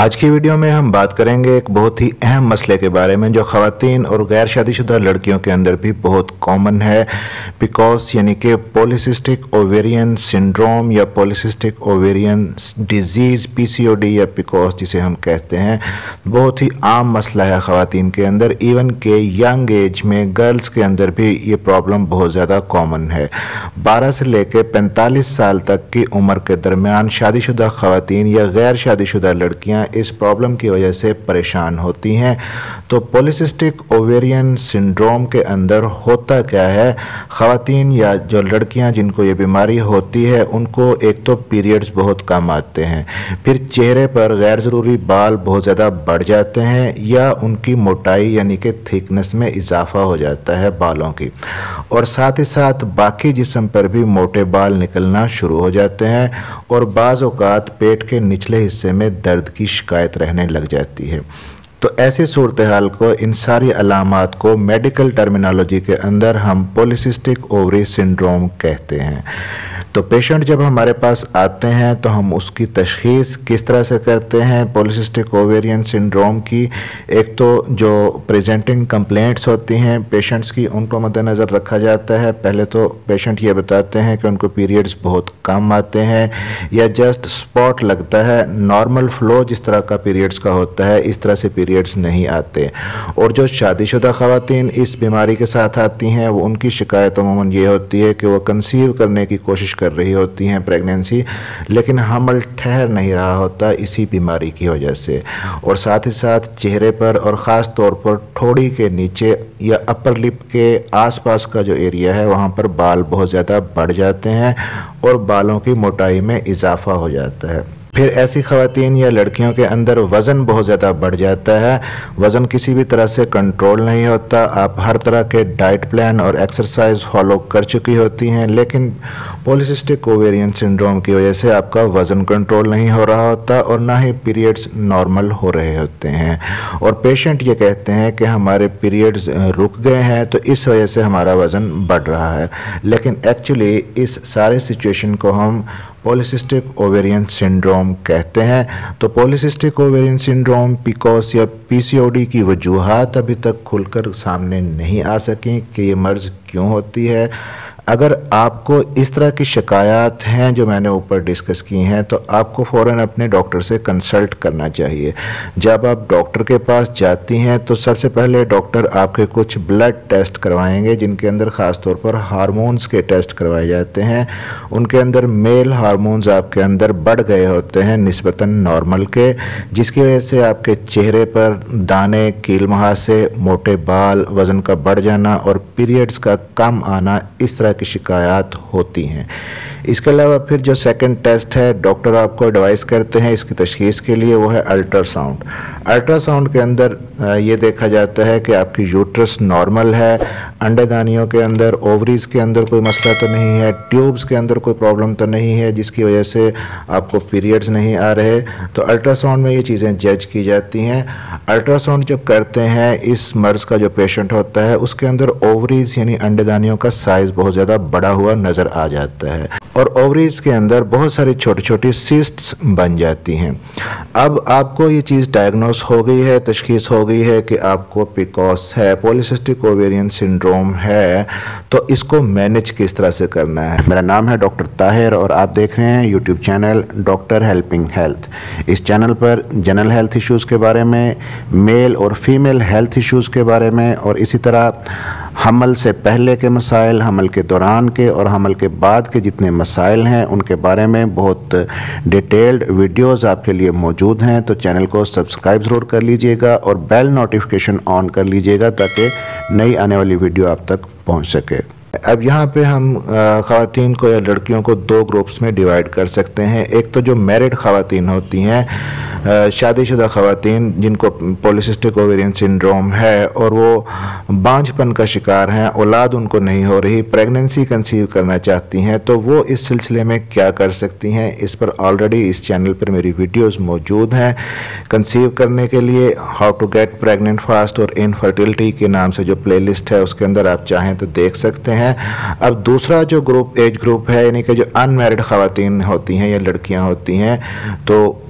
आज की वीडियो में हम बात करेंगे एक बहुत ही अहम मसले के बारे में जो ख़वातीन और गैर शादीशुदा लड़कियों के अंदर भी बहुत कॉमन है। पिकॉस यानी कि पॉलीसिस्टिक ओवेरियन सिंड्रोम या पॉलीसिस्टिक ओवेरियन डिजीज़ पीसीओडी या पिकॉस जिसे हम कहते हैं, बहुत ही आम मसला है ख़वातीन के अंदर। इवन के यंग एज में गर्ल्स के अंदर भी ये प्रॉब्लम बहुत ज़्यादा कॉमन है। 12 से लेकर 45 साल तक की उम्र के दरमियान शादीशुदा ख़वातीन या गैर शादीशुदा लड़कियाँ इस प्रॉब्लम की वजह से परेशान होती हैं। तो पॉलीसिस्टिक ओवेरियन सिंड्रोम के अंदर होता क्या है, ख़वातीन या जो लड़कियां जिनको ये बीमारी होती है उनको एक तो पीरियड्स बहुत कम आते हैं, फिर चेहरे पर गैर ज़रूरी बाल बहुत ज़्यादा बढ़ जाते हैं या उनकी मोटाई यानी कि थिकनेस में इजाफा हो जाता है बालों की, और साथ ही साथ बाकी जिस्म पर भी मोटे बाल निकलना शुरू हो जाते हैं और बाज़ औक़ात पेट के निचले हिस्से में दर्द की शिकायत रहने लग जाती है। तो ऐसी सूरत हाल को, इन सारी अलामात को मेडिकल टर्मिनोलॉजी के अंदर हम पॉलीसिस्टिक ओवरी सिंड्रोम कहते हैं। तो पेशेंट जब हमारे पास आते हैं तो हम उसकी तशख़ीस किस तरह से करते हैं पॉलीसिस्टिक ओवेरियन सिंड्रोम की। एक तो जो प्रेजेंटिंग कंप्लेंट्स होती हैं पेशेंट्स की, उनको मद्देनज़र रखा जाता है। पहले तो पेशेंट ये बताते हैं कि उनको पीरियड्स बहुत कम आते हैं या जस्ट स्पॉट लगता है, नॉर्मल फ्लो जिस तरह का पीरियड्स का होता है इस तरह से पीरियड्स नहीं आते। और जो शादीशुदा ख़वातीन इस बीमारी के साथ आती हैं वो उनकी शिकायत अमूमन ये होती है कि वो कंसीव करने की कोशिश कर रही होती हैं प्रेगनेंसी, लेकिन हमल ठहर नहीं रहा होता इसी बीमारी की वजह से। और साथ ही साथ चेहरे पर और ख़ास तौर पर ठोड़ी के नीचे या अपर लिप के आसपास का जो एरिया है वहाँ पर बाल बहुत ज़्यादा बढ़ जाते हैं और बालों की मोटाई में इजाफा हो जाता है। फिर ऐसी ख़वातीन या लड़कियों के अंदर वज़न बहुत ज़्यादा बढ़ जाता है, वज़न किसी भी तरह से कंट्रोल नहीं होता। आप हर तरह के डाइट प्लान और एक्सरसाइज फॉलो कर चुकी होती हैं, लेकिन पॉलीसिस्टिक ओवेरियन सिंड्रोम की वजह से आपका वज़न कंट्रोल नहीं हो रहा होता और ना ही पीरियड्स नॉर्मल हो रहे होते हैं। और पेशेंट ये कहते हैं कि हमारे पीरियड्स रुक गए हैं तो इस वजह से हमारा वज़न बढ़ रहा है, लेकिन एक्चुअली इस सारे सिचुएशन को हम पॉलीसिस्टिक ओवेरियन सिंड्रोम कहते हैं। तो पॉलीसिस्टिक ओवेरियन सिंड्रोम पिकॉस या पीसीओडी की वजूहात अभी तक खुलकर सामने नहीं आ सकी कि ये मर्ज़ क्यों होती है। अगर आपको इस तरह की शिकायत हैं जो मैंने ऊपर डिस्कस की हैं तो आपको फ़ौरन अपने डॉक्टर से कंसल्ट करना चाहिए। जब आप डॉक्टर के पास जाती हैं तो सबसे पहले डॉक्टर आपके कुछ ब्लड टेस्ट करवाएंगे जिनके अंदर ख़ास तौर पर हार्मोन्स के टेस्ट करवाए जाते हैं। उनके अंदर मेल हार्मोन्स आपके अंदर बढ़ गए होते हैं निस्बतन नॉर्मल के, जिसकी वजह से आपके चेहरे पर दाने, कील मुहासे, मोटे बाल, वज़न का बढ़ जाना और पीरियड्स का कम आना, इस तरह की शिकायत होती हैं। इसके अलावा फिर जो सेकंड टेस्ट है डॉक्टर आपको एडवाइस करते हैं इसकी तशख़ीस के लिए, वो है अल्ट्रासाउंड। अल्ट्रासाउंड के अंदर ये देखा जाता है कि आपकी यूट्रस नॉर्मल है, अंडेदानियों के अंदर, ओवरीज़ के अंदर कोई मसला तो नहीं है, ट्यूब्स के अंदर कोई प्रॉब्लम तो नहीं है जिसकी वजह से आपको पीरियड्स नहीं आ रहे। तो अल्ट्रासाउंड में ये चीज़ें जज की जाती हैं। अल्ट्रासाउंड जब करते हैं इस मर्ज़ का जो पेशेंट होता है उसके अंदर ओवरीज़ यानी अंडेदानियों का साइज़ बहुत ज़्यादा बड़ा हुआ नज़र आ जाता है और ओवरीज़ के अंदर बहुत सारी छोटी छोटी सिस्ट्स बन जाती हैं। अब आपको ये चीज़ डायग्नोस हो गई है, तशख़ीस हो गई है कि आपको पिकॉस है, पॉलीसिस्टिक ओवेरियन सिंड्रोम है, तो इसको मैनेज किस तरह से करना है। मेरा नाम है डॉक्टर ताहिर और आप देख रहे हैं YouTube channel doctor helping health. इस चैनल पर जनरल हेल्थ इश्यूज़ के बारे में, मेल और फीमेल हेल्थ इश्यूज़ के बारे में और इसी तरह हमल से पहले के मसाइल, हमल के दौरान के और हमल के बाद के जितने मसाइल हैं उनके बारे में बहुत डिटेल्ड वीडियोस आपके लिए मौजूद हैं। तो चैनल को सब्सक्राइब ज़रूर कर लीजिएगा और बेल नोटिफिकेशन ऑन कर लीजिएगा ताकि नई आने वाली वीडियो आप तक पहुंच सके। अब यहाँ पे हम ख़वातीन को या लड़कियों को दो ग्रुप्स में डिवाइड कर सकते हैं। एक तो जो मैरिड ख़वातीन होती हैं, शादीशुदा ख़वातीन जिनको पॉलीसिस्टिक ओवेरियन सिंड्रोम है और वो बांझपन का शिकार हैं, औलाद उनको नहीं हो रही, प्रेगनेंसी कंसीव करना चाहती हैं, तो वो इस सिलसिले में क्या कर सकती हैं, इस पर ऑलरेडी इस चैनल पर मेरी वीडियोस मौजूद हैं। कंसीव करने के लिए how to get pregnant fast और इनफर्टिलिटी के नाम से जो प्लेलिस्ट है उसके अंदर आप चाहें तो देख सकते हैं। अब दूसरा जो ग्रुप एज ग्रुप है यानी कि जो अनमैरिड ख़वातीन होती हैं या लड़कियां होती हैं, तो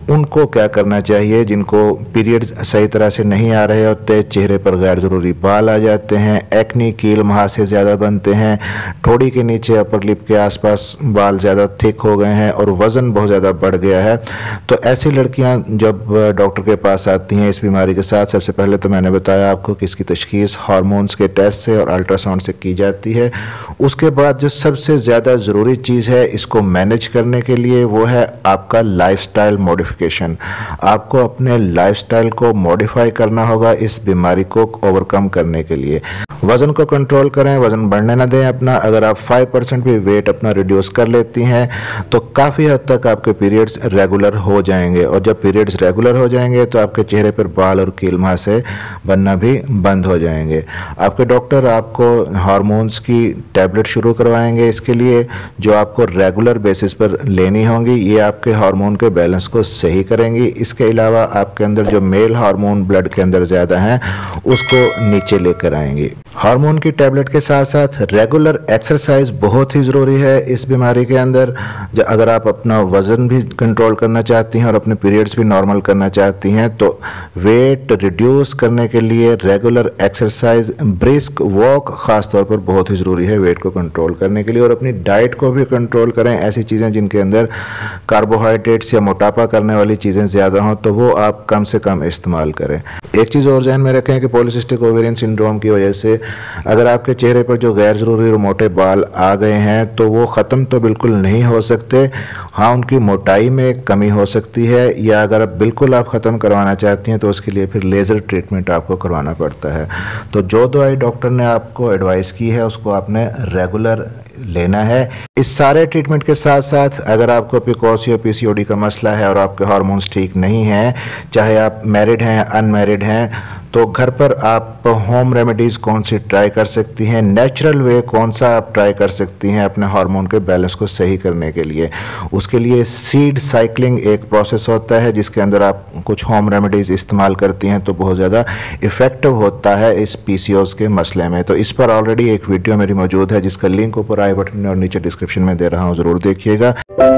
उनको क्या करना चाहिए जिनको पीरियड्स सही तरह से नहीं आ रहे होते, चेहरे पर गैर ज़रूरी बाल आ जाते हैं, एक्नी कील मुहासे ज़्यादा बनते हैं, ठोड़ी के नीचे अपर लिप के आसपास बाल ज़्यादा थिक हो गए हैं और वज़न बहुत ज़्यादा बढ़ गया है। तो ऐसी लड़कियां जब डॉक्टर के पास आती हैं इस बीमारी के साथ, सबसे पहले तो मैंने बताया आपको कि इसकी तशखीस हार्मोन्स के टेस्ट से और अल्ट्रासाउंड से की जाती है। उसके बाद जो सबसे ज़्यादा ज़रूरी चीज़ है इसको मैनेज करने के लिए वो है आपका लाइफस्टाइल मॉडिफिकेशन। आपको अपने लाइफस्टाइल को मॉडिफाई करना होगा इस बीमारी को ओवरकम करने के लिए। वज़न को कंट्रोल करें, वज़न बढ़ने ना दें अपना। अगर आप 5% भी वेट अपना रिड्यूस कर लेती हैं तो काफ़ी हद तक आपके पीरियड्स रेगुलर हो जाएंगे, और जब पीरियड्स रेगुलर हो जाएंगे तो आपके चेहरे पर बाल और कील मुहासे बनना भी बंद हो जाएंगे। आपके डॉक्टर आपको हार्मोन्स की टैबलेट शुरू करवाएंगे इसके लिए, जो आपको रेगुलर बेसिस पर लेनी होंगी। ये आपके हार्मोन के बैलेंस को सही करेंगी। इसके अलावा आपके अंदर जो मेल हार्मोन ब्लड के अंदर ज़्यादा हैं उसको नीचे लेकर आएंगी। हार्मोन की टैबलेट के साथ साथ रेगुलर एक्सरसाइज बहुत ही ज़रूरी है इस बीमारी के अंदर। अगर आप अपना वज़न भी कंट्रोल करना चाहती हैं और अपने पीरियड्स भी नॉर्मल करना चाहती हैं तो वेट रिड्यूस करने के लिए रेगुलर एक्सरसाइज, ब्रिस्क वॉक ख़ास तौर पर बहुत ही ज़रूरी है वेट को कंट्रोल करने के लिए। और अपनी डाइट को भी कंट्रोल करें। ऐसी चीज़ें जिनके अंदर कार्बोहाइड्रेट्स या मोटापा करने वाली चीज़ें ज़्यादा हों तो वो आप कम से कम इस्तेमाल करें। एक चीज़ और ध्यान में रखें कि पॉलीसिस्टिक ओवेरियन सिंड्रोम की वजह से अगर आपके चेहरे पर जो गैर ज़रूरी और मोटे बाल आ गए हैं तो वो ख़त्म तो बिल्कुल नहीं हो सकते। हाँ, उनकी मोटाई में कमी हो सकती है, या अगर बिल्कुल आप ख़त्म करवाना चाहती हैं तो उसके लिए फिर लेज़र ट्रीटमेंट आपको करवाना पड़ता है। तो जो दवाई डॉक्टर ने आपको एडवाइस की है उसको आपने रेगुलर लेना है। इस सारे ट्रीटमेंट के साथ साथ अगर आपको PCOS या PCOD का मसला है और आपके हार्मोन्स ठीक नहीं हैं, चाहे आप मैरिड हैं अनमैरिड हैं, तो घर पर आप होम रेमेडीज़ कौन सी ट्राई कर सकती हैं, नेचुरल वे कौन सा आप ट्राई कर सकती हैं अपने हार्मोन के बैलेंस को सही करने के लिए। उसके लिए सीड साइकिलिंग एक प्रोसेस होता है जिसके अंदर आप कुछ होम रेमेडीज़ इस्तेमाल करती हैं तो बहुत ज़्यादा इफ़ेक्टिव होता है इस PCOS के मसले में। तो इस पर ऑलरेडी एक वीडियो मेरी मौजूद है जिसका लिंक ऊपर आई बटन में और नीचे डिस्क्रिप्शन में दे रहा हूँ, ज़रूर देखिएगा।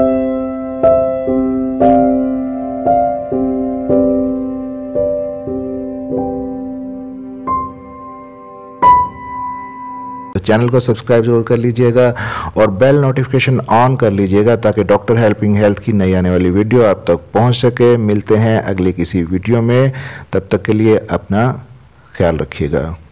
तो चैनल को सब्सक्राइब जरूर कर लीजिएगा और बेल नोटिफिकेशन ऑन कर लीजिएगा ताकि डॉक्टर हेल्पिंग हेल्थ की नई आने वाली वीडियो आप तक पहुंच सके। मिलते हैं अगली किसी वीडियो में, तब तक के लिए अपना ख्याल रखिएगा।